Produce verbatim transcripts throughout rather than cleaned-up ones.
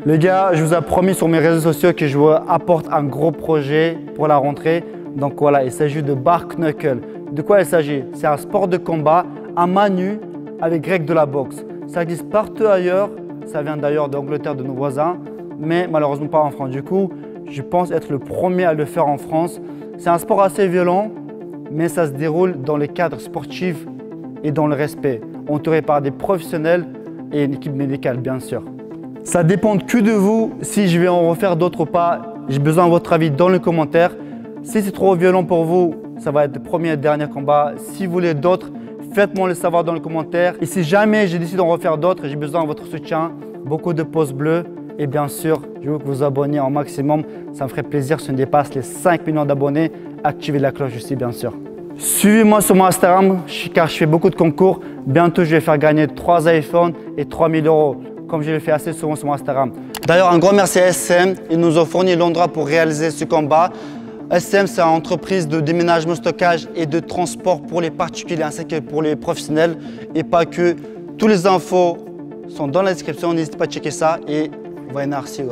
Les gars, je vous ai promis sur mes réseaux sociaux que je vous apporte un gros projet pour la rentrée. Donc voilà, il s'agit de Bare Knuckle. De quoi il s'agit? C'est un sport de combat à main nue avec règles de la boxe. Ça existe partout ailleurs. Ça vient d'ailleurs d'Angleterre, de nos voisins, mais malheureusement pas en France. Du coup, je pense être le premier à le faire en France. C'est un sport assez violent, mais ça se déroule dans les cadres sportifs et dans le respect, entouré par des professionnels et une équipe médicale, bien sûr. Ça dépend que de vous si je vais en refaire d'autres ou pas. J'ai besoin de votre avis dans les commentaires. Si c'est trop violent pour vous, ça va être le premier et dernier combat. Si vous voulez d'autres, faites-moi le savoir dans les commentaires. Et si jamais j'ai décidé d'en refaire d'autres, j'ai besoin de votre soutien, beaucoup de pouces bleus. Et bien sûr, je veux que vous vous abonnez en maximum. Ça me ferait plaisir si on dépasse les cinq millions d'abonnés. Activez la cloche aussi, bien sûr. Suivez-moi sur mon Instagram car je fais beaucoup de concours. Bientôt, je vais faire gagner trois iPhones et trois mille euros. Comme je le fais assez souvent sur mon Instagram. D'ailleurs, un grand merci à S M. Ils nous ont fourni l'endroit pour réaliser ce combat. S M, c'est une entreprise de déménagement, stockage et de transport pour les particuliers ainsi que pour les professionnels. Et pas que. Toutes les infos sont dans la description. N'hésitez pas à checker ça et voyez merci.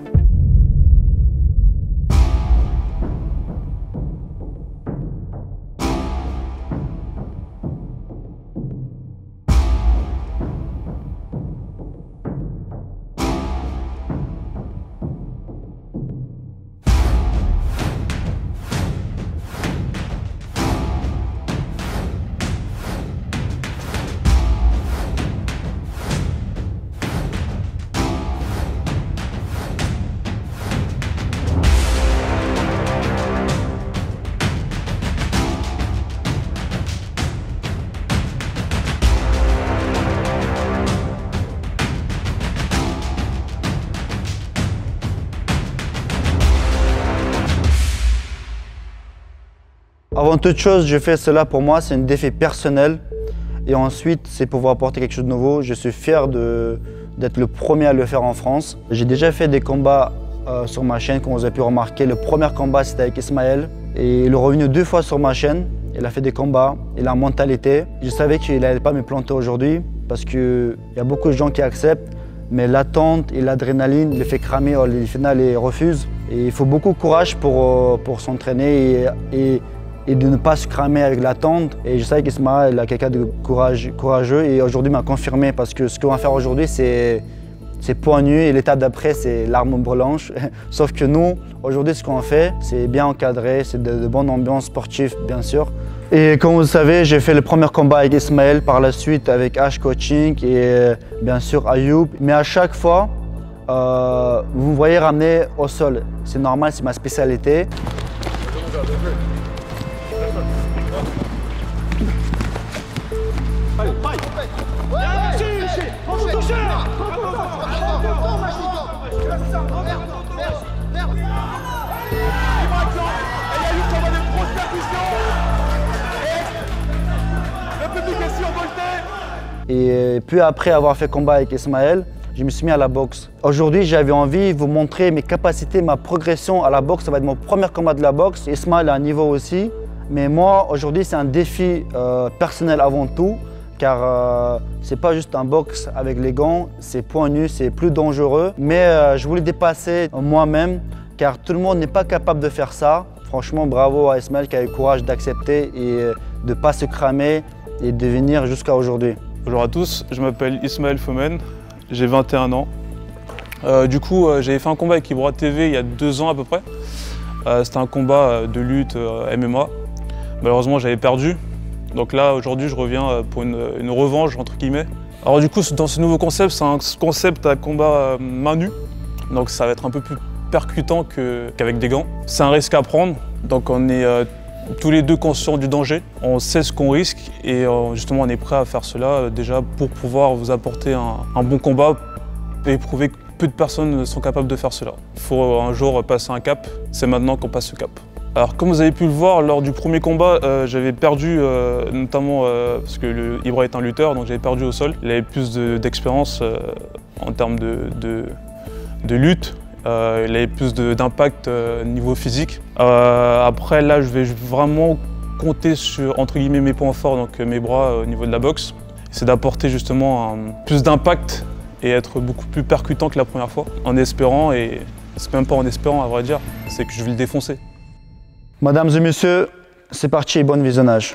Avant toute chose, je fais cela pour moi, c'est un défi personnel. Et ensuite, c'est pouvoir apporter quelque chose de nouveau. Je suis fier d'être le premier à le faire en France. J'ai déjà fait des combats euh, sur ma chaîne, comme vous avez pu remarquer. Le premier combat, c'était avec Ismaël. Et il est revenu deux fois sur ma chaîne. Il a fait des combats, il a une mentalité. Je savais qu'il n'allait pas me planter aujourd'hui parce qu'il y a beaucoup de gens qui acceptent. Mais l'attente et l'adrénaline les fait cramer au final et refusent. Et il faut beaucoup de courage pour, pour s'entraîner et, et et de ne pas se cramer avec l'attente. Et je sais qu'Ismaël est quelqu'un de courage, courageux et aujourd'hui m'a confirmé parce que ce qu'on va faire aujourd'hui, c'est point nu et l'étape d'après, c'est l'arme blanche. Sauf que nous, aujourd'hui, ce qu'on fait, c'est bien encadré, c'est de, de bonne ambiance sportive, bien sûr. Et comme vous le savez, j'ai fait le premier combat avec Ismaël, par la suite avec Ash Coaching et bien sûr Ayoub. Mais à chaque fois, euh, vous me voyez ramener au sol. C'est normal, c'est ma spécialité. Et puis après avoir fait combat avec Ismaël, je me suis mis à la boxe. Aujourd'hui, j'avais envie de vous montrer mes capacités, ma progression à la boxe. Ça va être mon premier combat de la boxe. Ismaël a un niveau aussi. Mais moi, aujourd'hui, c'est un défi euh, personnel avant tout. Car euh, c'est pas juste un boxe avec les gants, c'est point nu, c'est plus dangereux. Mais euh, je voulais dépasser moi-même, car tout le monde n'est pas capable de faire ça. Franchement, bravo à Ismaël qui a eu le courage d'accepter et de ne pas se cramer et de venir jusqu'à aujourd'hui. Bonjour à tous, je m'appelle Ismaël Fomen, j'ai vingt et un ans. Euh, du coup, euh, j'avais fait un combat avec Ibra T V il y a deux ans à peu près. Euh, C'était un combat de lutte euh, M M A. Malheureusement, j'avais perdu. Donc là, aujourd'hui, je reviens pour une, une revanche, entre guillemets. Alors du coup, dans ce nouveau concept, c'est un concept à combat main nue. Donc ça va être un peu plus percutant qu'avec des gants. C'est un risque à prendre. Donc on est euh, tous les deux conscients du danger. On sait ce qu'on risque et euh, justement, on est prêt à faire cela euh, déjà pour pouvoir vous apporter un, un bon combat et prouver que peu de personnes sont capables de faire cela. Il faut un jour passer un cap. C'est maintenant qu'on passe ce cap. Alors comme vous avez pu le voir, lors du premier combat, euh, j'avais perdu, euh, notamment euh, parce que le, Ibra est un lutteur, donc j'avais perdu au sol. Il avait plus d'expérience de, euh, en termes de, de, de lutte, euh, il avait plus d'impact euh, niveau physique. Euh, après là, je vais vraiment compter sur, entre guillemets, mes points forts, donc mes bras euh, au niveau de la boxe. C'est d'apporter justement un, plus d'impact et être beaucoup plus percutant que la première fois, en espérant, et c'est même pas en espérant à vrai dire, c'est que je vais le défoncer. Mesdames et messieurs, c'est parti, bon visionnage.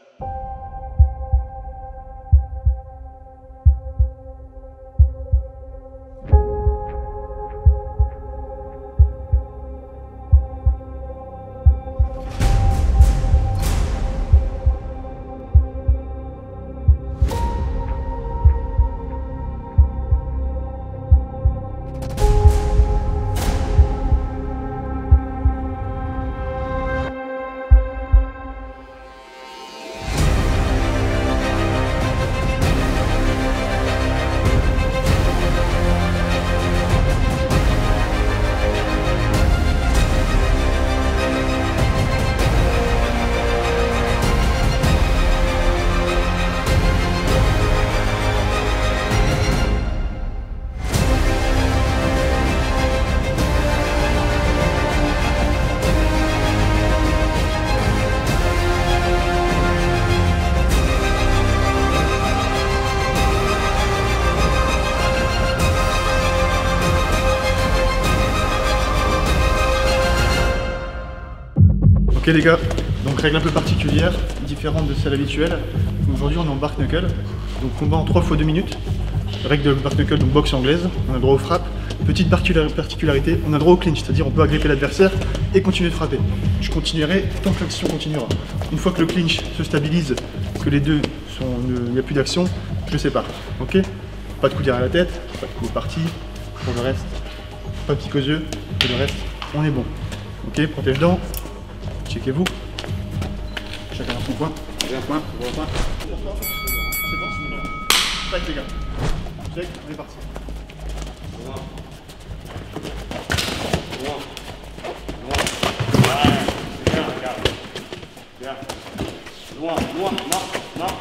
Ok les gars, donc règle un peu particulière, différente de celle habituelle. Aujourd'hui on est en bark knuckle, donc combat en trois fois deux minutes. Règle de bark knuckle, donc boxe anglaise, on a le droit aux frappes. Petite particularité, on a le droit au clinch, c'est-à-dire on peut agripper l'adversaire et continuer de frapper. Je continuerai tant que l'action continuera. Une fois que le clinch se stabilise, que les deux sont, il n'y a plus d'action, je sépare. Ok? Pas de coup derrière la tête, pas de coup parti. Pour le reste, pas de pique aux yeux, pour le reste, on est bon. Ok, protège dents. Checkez-vous. Chacun dans son coin. J'ai un point, vous un point. C'est bon, fight les gars. Check, on est parti. Loin. Loin. Loin. Ouais, c'est bien, regarde. Bien. Loin, loin, non, non.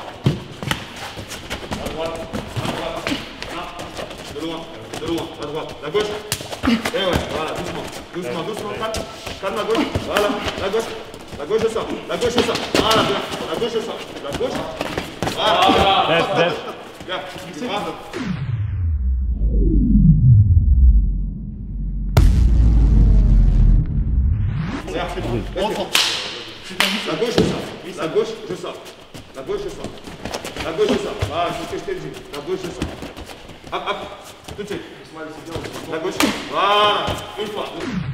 À droite, à droite. Non. De loin, de loin, à droite. La gauche. Et ouais, voilà, doucement. Doucement, doucement, calme. Calme la gauche. Voilà, la gauche. La gauche, je sors. La gauche, je sors. Voilà, bien. La gauche, je sors. La gauche. Voilà. Left, left. Bien. C'est grave. La gauche, je sors. La gauche, je sors. La gauche, je sors. La gauche, je sors. Voilà, c'est ce que je t'ai dit. La gauche, je sors. Hop, hop. Tout de suite. La gauche. Voilà. Une fois.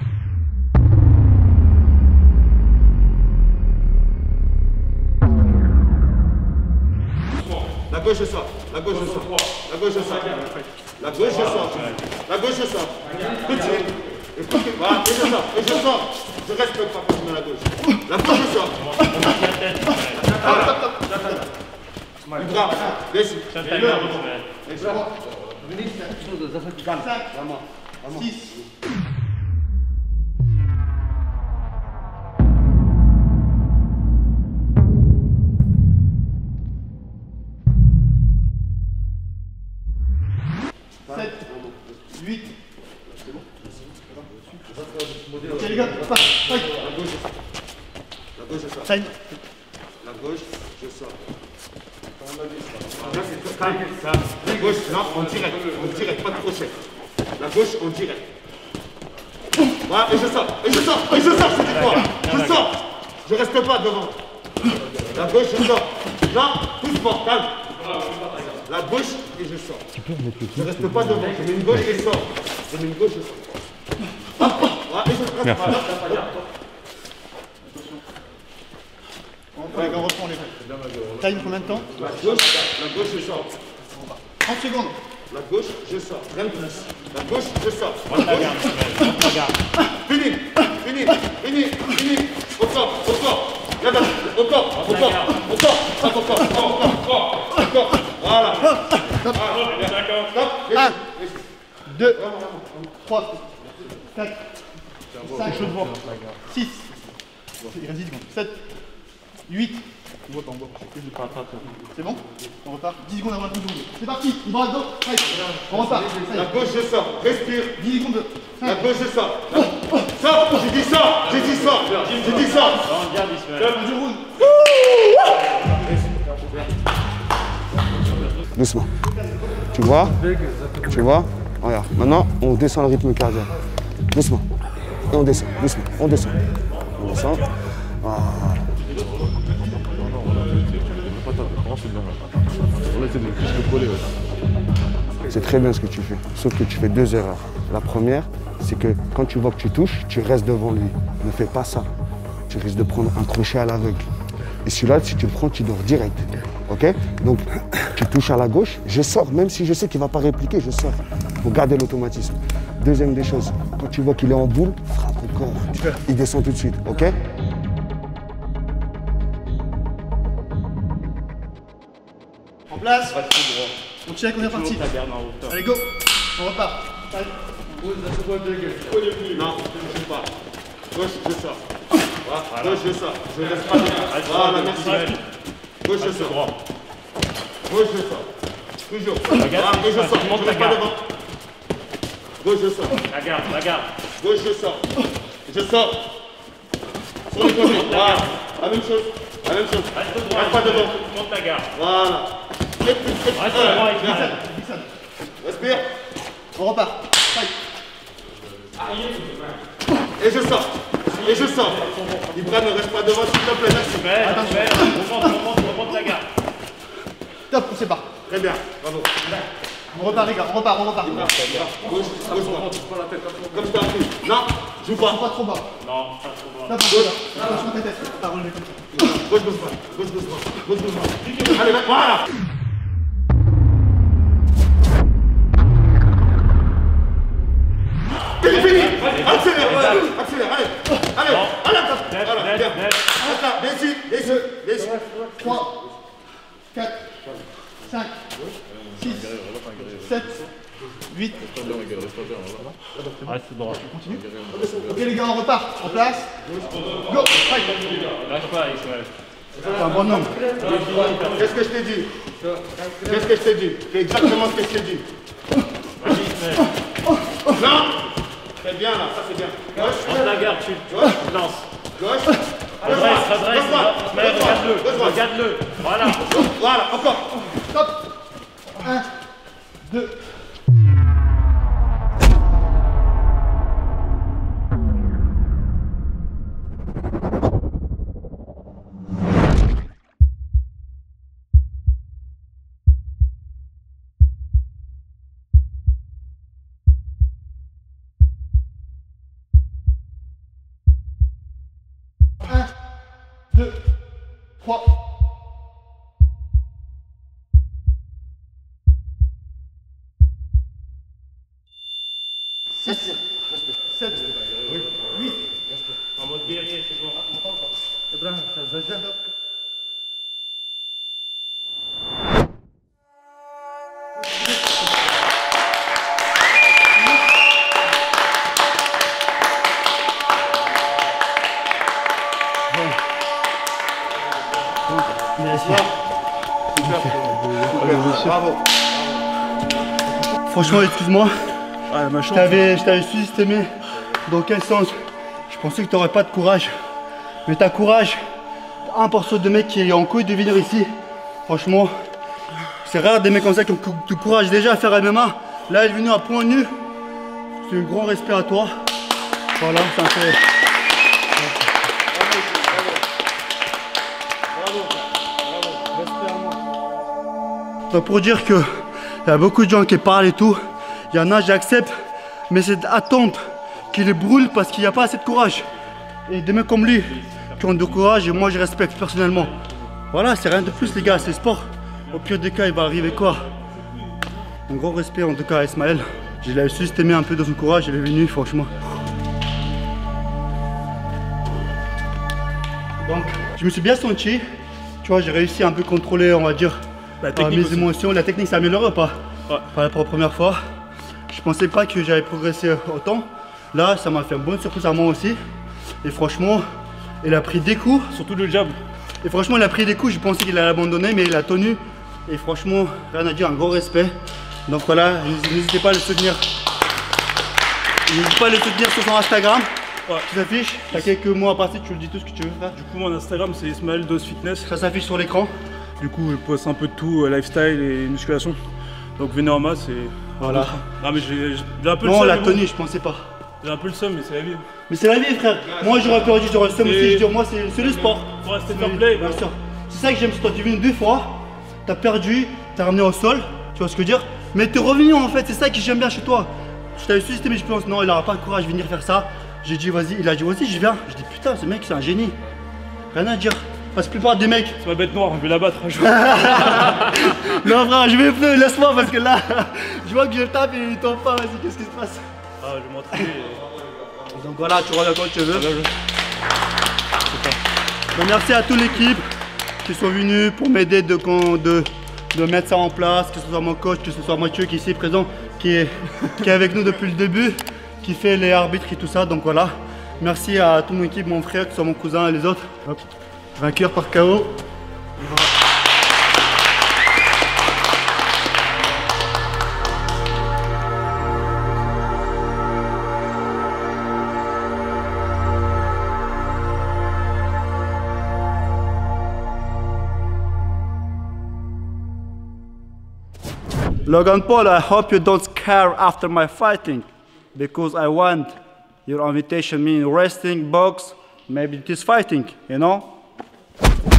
La gauche, je sors. La gauche, je sors. La gauche, je sors. La gauche, je sors. La gauche, je sors. Tout de suite. Voilà, et je sors. Et je sors. Je respecte pas quand je mets la gauche. La gauche, je sors. Voilà. Du bras. Dessus. six. sept, huit. C'est bon? Ok les gars, passe, fight. La gauche, je sors. La gauche, je sors. Time. La gauche, je sors. Là, c'est calme. La gauche, non, on direct. On direct, pas de crochet. La gauche, on direct. Voilà, et je sors. Et je sors. Et je sors, je dis quoi? Je sors. Je reste pas devant. La gauche, je sors. Non, doucement, calme. La gauche et je sors. Je reste pas devant. Je mets une gauche et je sors. Je mets une gauche et je sors. Hop, voilà, et je reste. Voilà. Ouais, on reprend les faits. Time combien de temps? La gauche, la gauche, je sors. trente secondes. La gauche, je sors. Rien de plus. La gauche, je sors. Fini, fini, fini, fini. Au corps, au corps. Au corps, au corps, au corps, au corps, au corps, au corps. Voilà. un, deux, trois, quatre, cinq, six, il reste dix secondes. sept, huit, c'est bon? On repart. dix secondes avant la fin de secondes. C'est parti, il bras dedans. On repart. La gauche, je sors. Respire. dix secondes. La gauche, je sors. Sors. J'ai dit sors. J'ai dit sors. J'ai dit sors. Doucement. Tu vois? Tu vois? Regarde. Maintenant, on descend le rythme cardiaque. Doucement. Et on descend, doucement. On descend. On descend. Voilà. C'est très bien ce que tu fais, sauf que tu fais deux erreurs. La première, c'est que quand tu vois que tu touches, tu restes devant lui. Ne fais pas ça. Tu risques de prendre un crochet à l'aveugle. Et celui-là, si tu le prends, tu dors direct. Ok? Donc, tu touches à la gauche, je sors, même si je sais qu'il ne va pas répliquer, je sors. Il faut garder l'automatisme. Deuxième des choses, quand tu vois qu'il est en boule, frappe encore. Il descend tout de suite, ok? En place. On check, on est parti. Allez, go. On repart. Allez. Non, je ne sais pas. Gauche, je sors. Voilà. Gauche, je sors. Je ne laisse pas. Voilà, merci. Gauche, je sors. Gauche, je sors. Toujours. Voilà, gauche, je sors. Je ne laisse pas devant. Gauche, je sors. La garde, la garde. Gauche, je sors. Je sors. Sur les côtés. Voilà. La même chose. La même chose. Reste droit. Reste pas devant. Monte la garde. Voilà. Reste droit avec la Respire. On repart. Fight. Et je sors. Et je sors. Ibra ne reste pas devant, s'il te plaît. Merci. Super, super. On remonte, on remonte, on remonte la garde. Top, on sépare. Très bien. Bravo. On repart les gars, on repart, on repart. Gauche, gauche, droite. Comme ça. Non, joue pas. Pas trop bas. Non, pas trop bas. Top, gauche. Attention à ta tête. Pas relever comme ça. Gauche, gauche, droite. Gauche, gauche, droite. Gauche, gauche, droite. Allez, voilà. C'est fini. Accélère, accélère, allez. Allez, allez, allez, bien. Viens ici, viens ici, viens ici. trois, quatre, cinq, six, sept, huit. Reste droit. Continue. Ok les gars, on repart. En place. Go. Fight. Lâche pas, Ismaël. C'est un bon nombre. Qu'est-ce que je t'ai dit? Qu'est-ce que je t'ai dit? Fais exactement ce que je t'ai dit. Vas-y, Ismaël. Non. Très bien là, ça c'est bien. Gauche. Monte la garde, tu Gauche. lances. Gauche. Redresse, redresse. Ismaël, regarde-le. Regarde-le. Voilà. Voilà, encore. Stop. un, deux. un, deux, trois. six, sept, huit. En mode guerrier, c'est bon. Bravo. Franchement, excuse-moi, Ah, ma je chance. t'avais je t'avais sous-estimé. Dans quel sens? Je pensais que tu n'aurais pas de courage. Mais t'as courage. un pour cent de mecs qui est en couille de venir ici. Franchement, c'est rare des mecs comme ça qui ont du courage déjà à faire M M A. Là, il est venu à point nu. C'est un grand respect à toi. Voilà, ça me fait. Donc pour dire que il y a beaucoup de gens qui parlent et tout, il y en a, j'accepte, mais c'est attendre qu'ils les brûlent parce qu'il n'y a pas assez de courage. Et des mecs comme lui qui ont du courage et moi je respecte personnellement. Voilà, c'est rien de plus les gars, c'est sport. Au pire des cas, il va arriver quoi? Un gros respect en tout cas à Ismaël. Je l'ai sous-estimé un peu dans son courage, il est venu franchement. Donc je me suis bien senti, tu vois, j'ai réussi à un peu contrôler, on va dire, La euh, technique mes aussi. émotions. La technique s'est améliorée ou pas? Ouais. Par la première fois. Je pensais pas que j'allais progresser autant. Là, ça m'a fait une bonne surprise à moi aussi. Et franchement, il a pris des coups. Surtout le jab. Et franchement, il a pris des coups. Je pensais qu'il allait abandonner, mais il a tenu. Et franchement, rien à dire, un gros respect. Donc voilà, n'hésitez pas à le soutenir. N'hésitez pas à le soutenir sur son Instagram. Ouais. Ça s'affiche. T'as quelques mots à passer, tu le dis tout ce que tu veux faire. Du coup, mon Instagram, c'est Ismaël Dose Fitness. Ça s'affiche sur l'écran. Du coup, je poste un peu de tout, euh, lifestyle et musculation. Donc Venerama, c'est. Voilà. Non, mais j'ai j'ai un peu le Non, seum. la mais bon. tenue, je pensais pas. J'ai un peu le seum, mais c'est la vie. Mais c'est la vie, frère. Moi, j'aurais perdu, j'aurais le seum aussi. Je dis, moi, c'est le sport. Faut rester fair play. Bien sûr. C'est ça que j'aime sur toi. Tu es venu deux fois, t'as perdu, t'as ramené au sol. Tu vois ce que je veux dire? Mais t'es revenu en fait. C'est ça que j'aime bien chez toi. Je t'avais suscité, mais je pense, non, il n'aura pas le courage de venir faire ça. J'ai dit, vas-y. Il a dit, vas-y, je viens. Je dis, putain, ce mec, c'est un génie. Rien à dire. Parce que la plupart des mecs. C'est ma bête noire, je vais la battre un jour. Non, frère, je vais plus, laisse-moi parce que là, je vois que je tape et il tombe pas. Vas-y, qu'est-ce qui se passe? Ah, je vais m'entraîner. Donc voilà, tu reviens quand tu veux. Et... Donc, merci à toute l'équipe qui sont venus pour m'aider de, de, de mettre ça en place, que ce soit mon coach, que ce soit Mathieu qui est ici présent, qui est, qui est avec nous depuis le début, qui fait les arbitres et tout ça. Donc voilà, merci à toute mon équipe, mon frère, que ce soit mon cousin et les autres. Hop. Vainqueur par K O. Logan Paul, I hope you don't scare after my fighting, because I want your invitation, mean wrestling, box, maybe this fighting, you know?